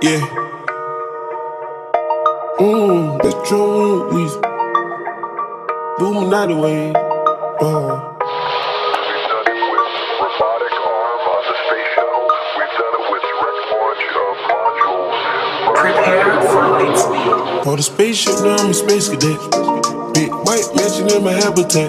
Yeah. That's true. We booming out the way. We've done it with robotic arm on the space shuttle. We've done it with direct launch of modules. Prepare for light speed. On the spaceship, now I'm a space cadet. Big white mansion in my habitat.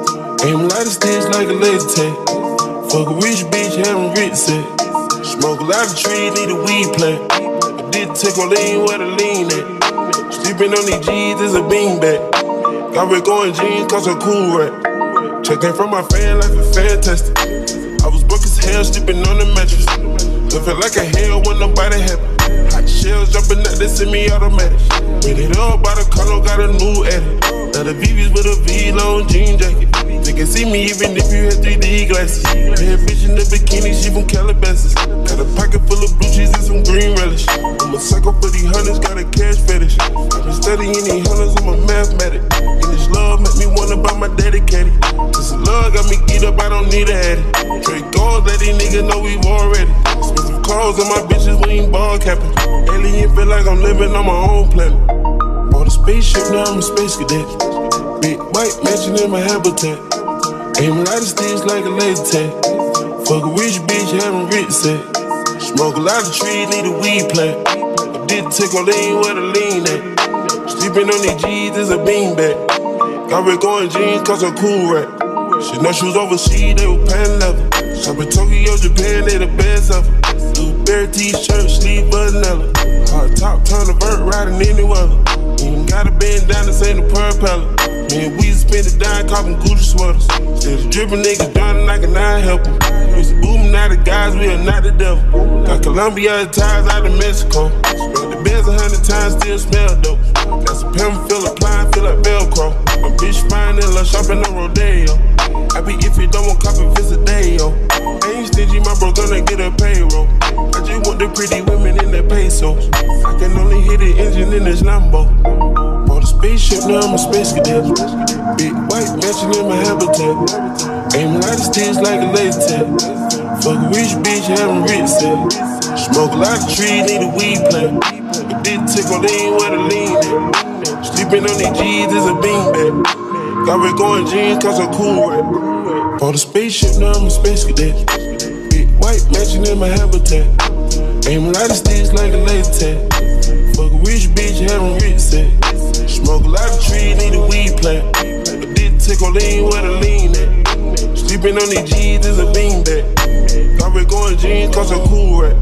Aim lighter sticks like a laser tag. Fuck a rich bitch, having rich set. Smoke a lot of trees, need a weed plant. I did take on lean where the lean at. Sleeping on these G's is a beanbag. Got red going jeans, cause I'm cool rap. Checking from my fan life is fantastic. I was broke as hell, sleeping on the mattress. I felt like a hell when nobody happy. Hot shells jumping out, they semi-automatic. Made it all by the color, got a new edit. Now the VV's with a V-long jean jacket. They can see me even if you had 3D glasses. Bad bitch in the bikini, she from Calabasas. Got a pocket full of blue cheese and some green relish. I'm a psycho for these hunters, got a cash fetish. I've been studying these hunters, I'm a mathematic. And this love make me wanna buy my dedicated. This love got me geeked up, I don't need a addy. Trade goals, let these niggas know we've already. Expensive clothes on my bitches, we ain't ball capping. Alien feel like I'm living on my own planet. Bought a spaceship, now I'm a space cadet. Big white mansion in my habitat. Aim lighter sticks like a laser tag. Fuck a rich bitch, having rich set. Smoke a lot of trees, need a weed plant. I did take on lean where the lean at. Sleeping on these G's is a beanbag. Got red going jeans, cause I'm cool rap. Shit, no shoes overseas, they were pan leather. Shop in Tokyo, Japan, they the best ever. Blueberry t-shirt, sleeve vanilla. Hard top, turn the vert, riding any weather. Even got a bend down, this ain't a propeller. Me and Weezy spent it down, copping Gucci sweaters. Still the drippin' niggas drowning like a nine helper. Used to booming out the guys, we are not the devil. Got Colombia ties out of Mexico. Spent the beds 100 times, still smell dope. Got some pimp, feel applying, feel like Velcro. My bitch fine and love shopping on Rodeo. I be if you don't want copy, visit Dayo. Ain't stingy, my bro gonna get a payroll. I just want the pretty women in that pesos. I can only hit the engine in this Lambo. Bought a spaceship, now I'm a space cadet. Big white mansion in my habitat. Aim lighter sticks like a laser tag. Fuck a rich bitch, having rich set. Smoke a lot of trees, need a weed plant. I did take on lean where the lean at. Sleeping on these G's is a beanbag. Got red going jeans, cause I'm cool rap. Bought a spaceship, now I'm a space cadet. Big white mansion in my habitat. Aim lighter sticks like a laser tag. Fuck a rich bitch, having rich set. Smoke a lot of trees, need a weed plant. I did take on lean where the lean at. Sleeping on these G's is a beanbag. Got red going jeans, cause I'm cool rap.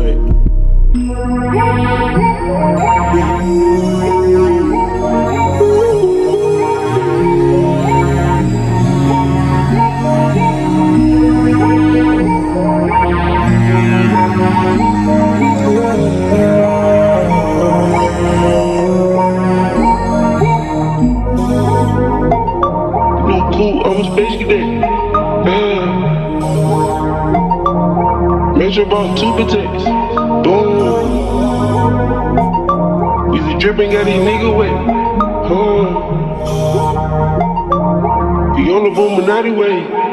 I'm a space cadet. Metro bought 2 protects. Boom. Weezy dripping, got these niggas wet. We on the Illuminati way.